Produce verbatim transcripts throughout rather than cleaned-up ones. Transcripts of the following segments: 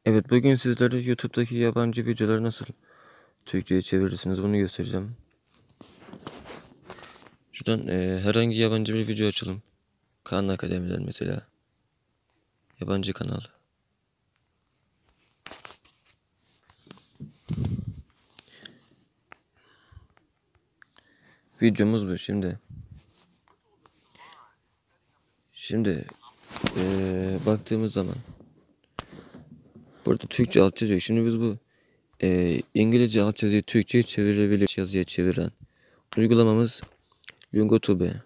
Evet, bugün sizlere YouTube'daki yabancı videoları nasıl Türkçe'ye çevirirsiniz bunu göstereceğim. Şuradan e, herhangi yabancı bir video açalım. Khan Akademi'den mesela. Yabancı kanal. Videomuz bu şimdi. Şimdi e, baktığımız zaman burada Türkçe alt yazıyor. Şimdi biz bu e, İngilizce alt yazıyı Türkçe'ye çevirebilir yazıya çeviren uygulamamız Lingotube.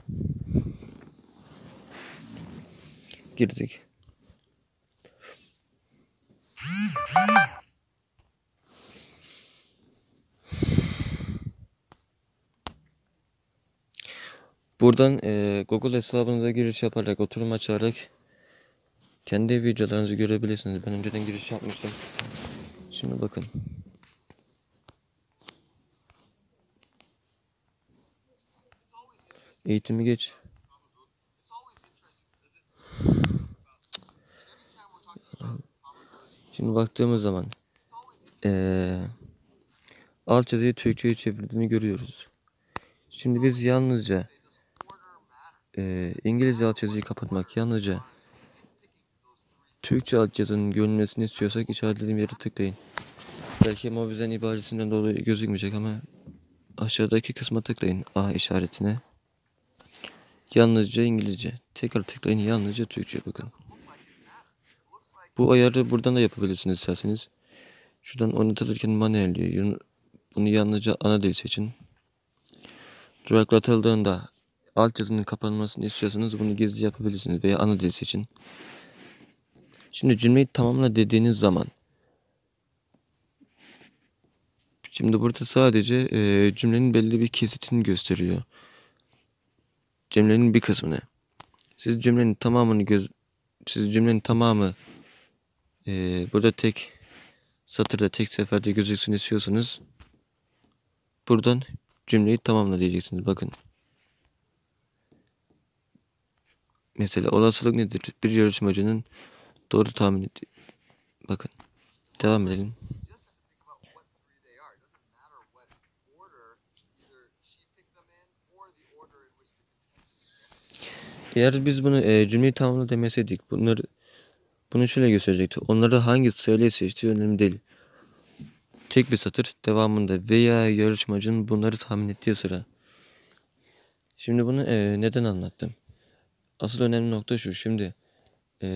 Girdik. Buradan e, Google hesabınıza giriş yaparak, oturum açarak kendi videolarınızı görebilirsiniz. Ben önceden giriş yapmıştım. Şimdi bakın. Eğitimi geç. Şimdi baktığımız zaman ee, alt yazıyı Türkçe'ye çevirdiğini görüyoruz. Şimdi biz yalnızca ee, İngilizce alt yazıyı kapatmak, yalnızca Türkçe alt yazının görünmesini istiyorsak işaretlediğim yere tıklayın. Belki Mobizen ibaresinden dolayı gözükmeyecek ama aşağıdaki kısma tıklayın. A işaretine. Yalnızca İngilizce. Tekrar tıklayın, yalnızca Türkçe bakın. Bu ayarı buradan da yapabilirsiniz isterseniz. Şuradan oynatılırken manuel diyor. Bunu yalnızca ana dil seçin. Duraklatıldığında alt yazının kapanmasını istiyorsanız bunu gizli yapabilirsiniz veya ana dil seçin. Şimdi cümleyi tamamla dediğiniz zaman, şimdi burada sadece e, cümlenin belli bir kesitini gösteriyor. Cümlenin bir kısmını. Siz cümlenin tamamını göz, siz cümlenin tamamı e, burada tek satırda tek seferde gözüksün istiyorsanız buradan cümleyi tamamla diyeceksiniz. Bakın. Mesela olasılık nedir? Bir yarışmacının doğru tahmin et. Bakın. Devam edelim. Eğer biz bunu e, cümleyi tamamla demeseydik bunları bunu şöyle gösterecekti. Onları hangi sırayla seçtiği önemli değil. Tek bir satır devamında veya yarışmacının bunları tahmin ettiği sıra. Şimdi bunu e, neden anlattım? Asıl önemli nokta şu. Şimdi e,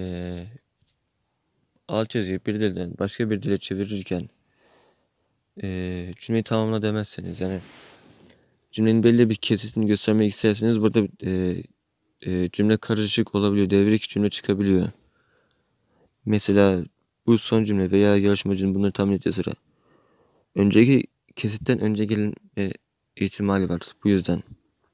alt yazıyı bir dilden başka bir dile çevirirken e, cümleyi tamamla demezseniz, yani cümlenin belli bir kesitini göstermek isterseniz burada e, e, cümle karışık olabiliyor. Devrik cümle çıkabiliyor. Mesela bu son cümle veya yarışmacının bunları tahmin ettiği sıra. Önceki kesitten önce gelin e, ihtimali var. Bu yüzden.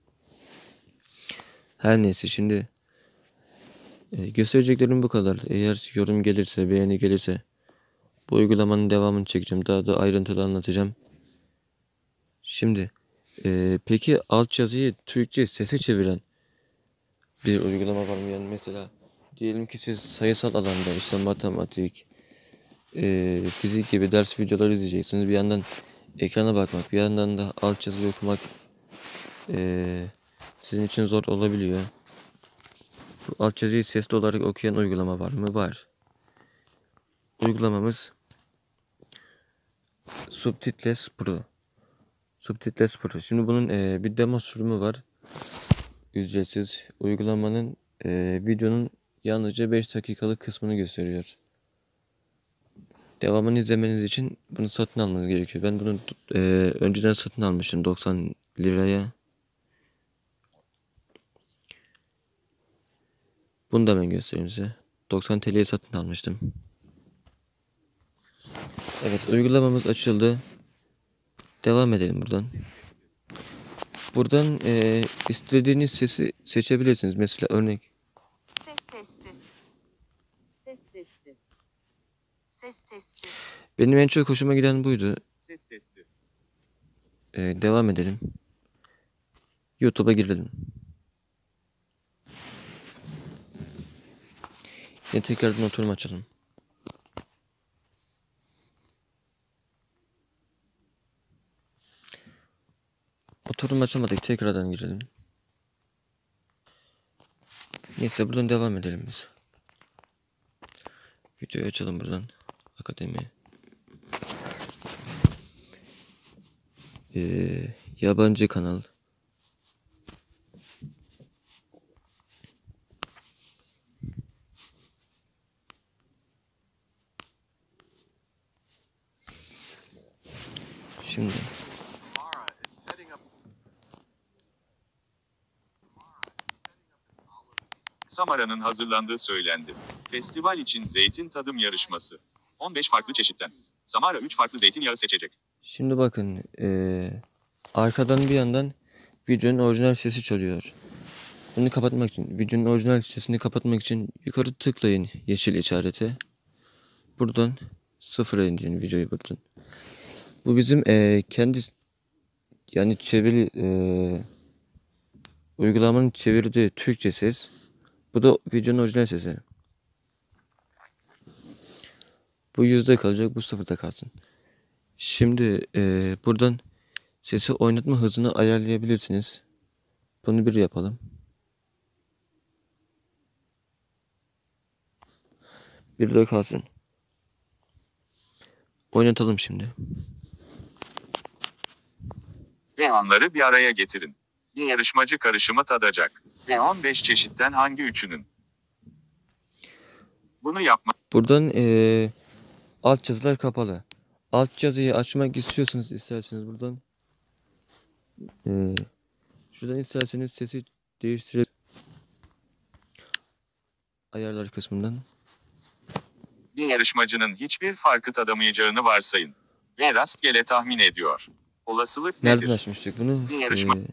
Her neyse şimdi e, göstereceklerim bu kadar. Eğer yorum gelirse, beğeni gelirse bu uygulamanın devamını çekeceğim. Daha da ayrıntılı anlatacağım. Şimdi e, peki alt yazıyı Türkçe sese çeviren bir uygulama var mı? Yani mesela diyelim ki siz sayısal alanda işte matematik, e, fizik gibi ders videoları izleyeceksiniz. Bir yandan ekrana bakmak, bir yandan da alt yazıyı okumak e, sizin için zor olabiliyor. Bu alt yazıyı sesli olarak okuyan uygulama var mı? Var. Uygulamamız Subtitles Pro. Subtitles Pro. Şimdi bunun e, bir demo sürümü var. Ücretsiz. Uygulamanın e, videonun yalnızca beş dakikalık kısmını gösteriyor. Devamını izlemeniz için bunu satın almanız gerekiyor. Ben bunu e, önceden satın almıştım doksan liraya. Bunu da ben göstereyim size. doksan T L'ye satın almıştım. Evet, uygulamamız açıldı. Devam edelim buradan. Buradan e, istediğiniz sesi seçebilirsiniz. Mesela örnek. Ses testi. Ses testi. Ses testi. Benim en çok hoşuma giden buydu. Ses testi. E, devam edelim. YouTube'a girelim. Yine tekrardan oturum açalım. Oturum açamadık. Tekrardan girelim. Neyse buradan devam edelim biz. Videoyu açalım buradan. Akademi. Ee, yabancı kanal. Şimdi Samara'nın hazırlandığı söylendi. Festival için zeytin tadım yarışması. on beş farklı çeşitten. Samara üç farklı zeytinyağı seçecek. Şimdi bakın ee, arkadan bir yandan videonun orijinal sesi çalıyor. Bunu kapatmak için, videonun orijinal sesini kapatmak için yukarı tıklayın yeşil işarete. Buradan sıfıra indirin videoyu buradan. Bu bizim ee, kendi yani çeviri ee, uygulamanın çevirdiği Türkçe ses. Bu da videonun orijinal sesi. Bu yüzde kalacak, bu sıfırda kalsın. Şimdi ee, buradan sesi oynatma hızını ayarlayabilirsiniz. Bunu bir yapalım. Bir de kalsın. Oynatalım şimdi. Ve anları bir araya getirin. Bir yarışmacı karışımı tadacak. Ve on beş çeşitten hangi üçünün? Bunu yapmak Buradan ee, alt yazılar kapalı. Alt yazıyı açmak istiyorsanız isterseniz buradan ee, şuradan isterseniz sesi değiştirebilirsiniz. Ayarlar kısmından. bir yarışmacının hiçbir farkı tadamayacağını varsayın. Ve rastgele tahmin ediyor. Olasılık Nereden nedir? açmıştık bunu? Bir yarışma. Ee,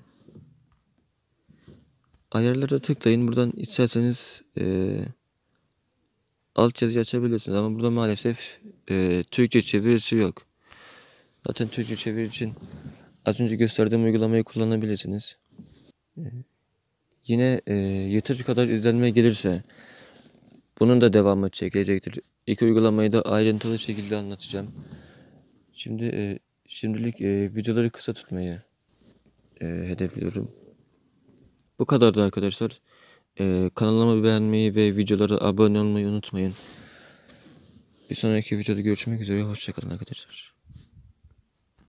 ayarlara tıklayın. Buradan isterseniz ee, alt yazıyı açabilirsiniz ama burada maalesef ee, Türkçe çevirisi yok. Zaten Türkçe çeviri için az önce gösterdiğim uygulamayı kullanabilirsiniz. Ee, yine ee, yeteri kadar izlenme gelirse bunun da devamı çekecektir. İki uygulamayı da ayrıntılı şekilde anlatacağım. Şimdi ee, şimdilik ee, videoları kısa tutmayı ee, hedefliyorum. Bu kadardı arkadaşlar. Ee, kanalıma beğenmeyi ve videolara abone olmayı unutmayın. Bir sonraki videoda görüşmek üzere. Hoşçakalın arkadaşlar.